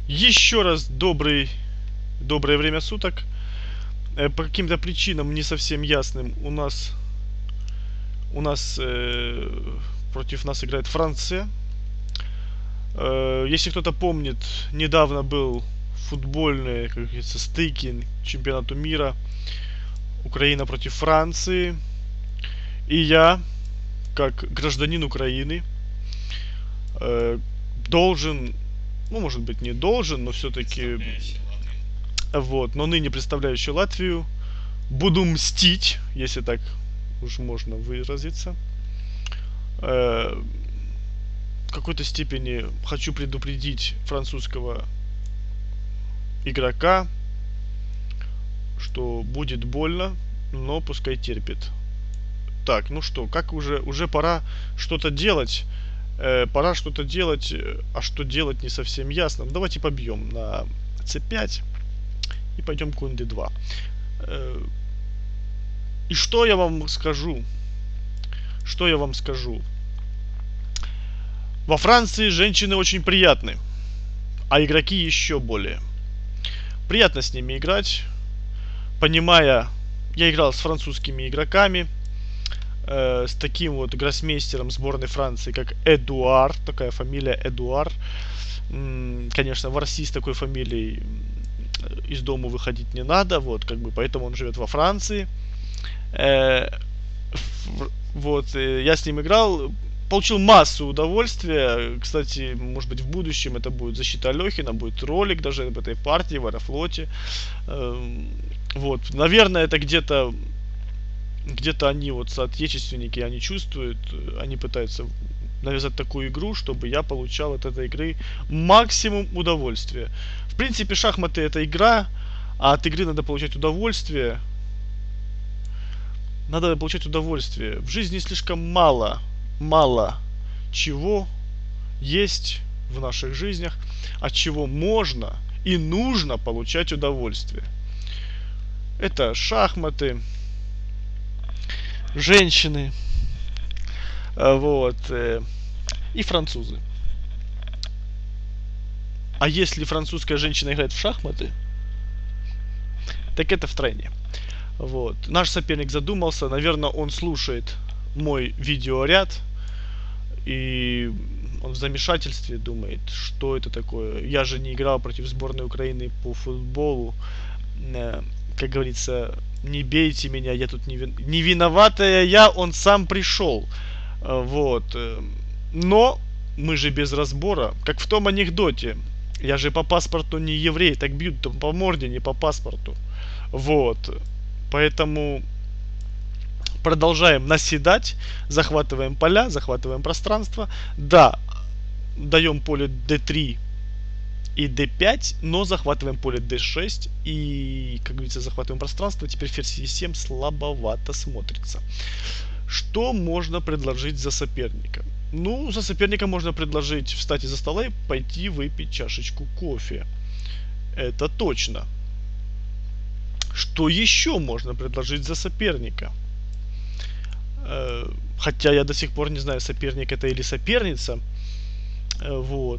Еще раз доброе время суток. По каким-то причинам не совсем ясным у нас против нас играет Франция. Если кто-то помнит, недавно был футбольный, как говорится, стыки чемпионату мира. Украина против Франции. И я, как гражданин Украины, э, должен, ну, может быть, не должен, но все-таки, вот, но ныне представляющий Латвию, буду мстить, если так уж можно выразиться. В какой-то степени хочу предупредить французского игрока, что будет больно, но пускай терпит. Так, ну что, как уже пора что-то делать. Пора что-то делать, а что делать не совсем ясно. Ну, давайте побьем на c5 и пойдем конь d2. И что я вам скажу? Что я вам скажу? Во Франции женщины очень приятны, а игроки еще более. Приятно с ними играть, понимая, я играл с французскими игроками, с таким вот гроссмейстером сборной Франции, как Эдуар, такая фамилия Эдуар. Конечно, в России с такой фамилией из дома выходить не надо, вот, как бы, поэтому он живет во Франции. Вот, я с ним играл, получил массу удовольствия. Кстати, может быть, в будущем это будет защита Алехина, будет ролик даже об этой партии в Аэрофлоте. Вот, наверное, это где-то они, вот, соотечественники, они чувствуют, они пытаются навязать такую игру, чтобы я получал от этой игры максимум удовольствия. В принципе, шахматы это игра, а от игры надо получать удовольствие. Надо получать удовольствие. В жизни слишком мало чего есть в наших жизнях, от чего можно и нужно получать удовольствие. Это шахматы, женщины, вот, и французы. А если французская женщина играет в шахматы, так это втройне. Вот. Наш соперник задумался, наверное, он слушает мой видеоряд, и он в замешательстве думает, что это такое. Я же не играл против сборной Украины по футболу. Как говорится, не бейте меня, я тут не виноватая я, он сам пришел. Вот. Но мы же без разбора, как в том анекдоте. Я же по паспорту не еврей, так бьют по морде, не по паспорту. Вот. Поэтому продолжаем наседать, захватываем поля, захватываем пространство. Да, даем поле d3 и d5, но захватываем поле d6 и, как говорится, захватываем пространство. Теперь ферзь e7 слабовато смотрится. Что можно предложить за соперника? Ну, за соперника можно предложить встать из-за стола и пойти выпить чашечку кофе. Это точно. Что еще можно предложить за соперника? Хотя я до сих пор не знаю, соперник это или соперница. Вот.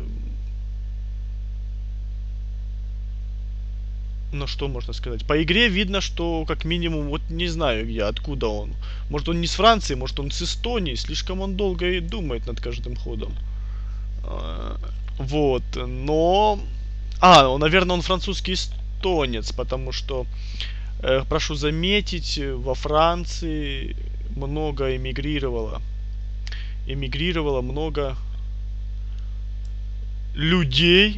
Но что можно сказать? По игре видно, что как минимум, вот не знаю я, откуда он. Может он не с Франции, может он с Эстонии. Слишком он долго и думает над каждым ходом. Вот, но... наверное, он французский эстонец, потому что, прошу заметить, во Франции много эмигрировало. Эмигрировало много людей.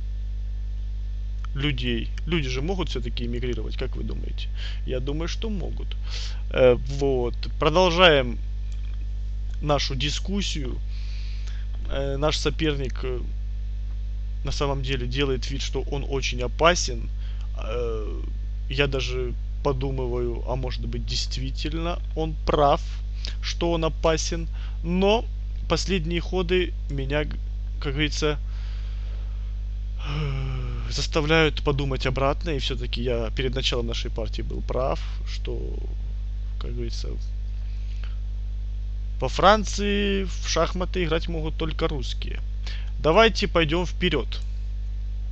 Люди же могут все-таки эмигрировать, как вы думаете? Я думаю, что могут. Вот. Продолжаем нашу дискуссию. Наш соперник на самом деле делает вид, что он очень опасен. Я даже подумываю, а может быть действительно он прав, что он опасен. Но последние ходы меня, как говорится, заставляют подумать обратно. И все-таки я перед началом нашей партии был прав, что, как говорится, во Франции в шахматы играть могут только русские. Давайте пойдем вперед.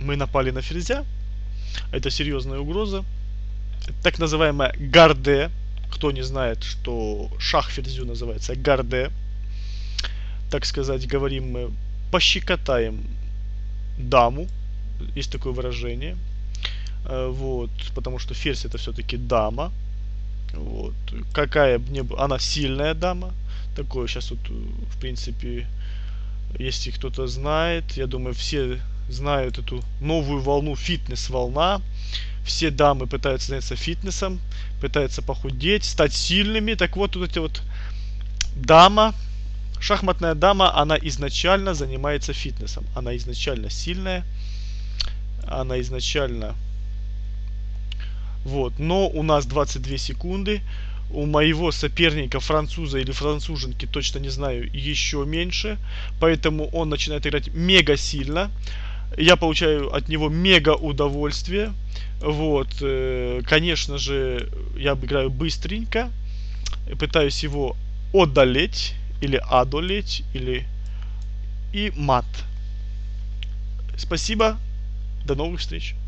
Мы напали на ферзя. Это серьезная угроза. Так называемая гарде. Кто не знает, что шах ферзю называется гарде. Так сказать, говорим мы, пощекотаем даму. Есть такое выражение. Вот, потому что ферзь это все-таки дама. Вот. Какая мне... Она сильная дама. Такое сейчас вот, в принципе, если кто-то знает, я думаю, все знают эту новую волну, фитнес-волна. Все дамы пытаются заняться фитнесом, пытаются похудеть, стать сильными. Так вот, вот эти вот дама, шахматная дама, она изначально занимается фитнесом. Она изначально сильная. Она изначально... Вот, но у нас 22 секунды. У моего соперника, француза или француженки, точно не знаю, еще меньше. Поэтому он начинает играть мега сильно. Я получаю от него мега удовольствие. Вот, конечно же, я играю быстренько. Пытаюсь его одолеть, или одолеть, или... И мат. Спасибо. До новых встреч.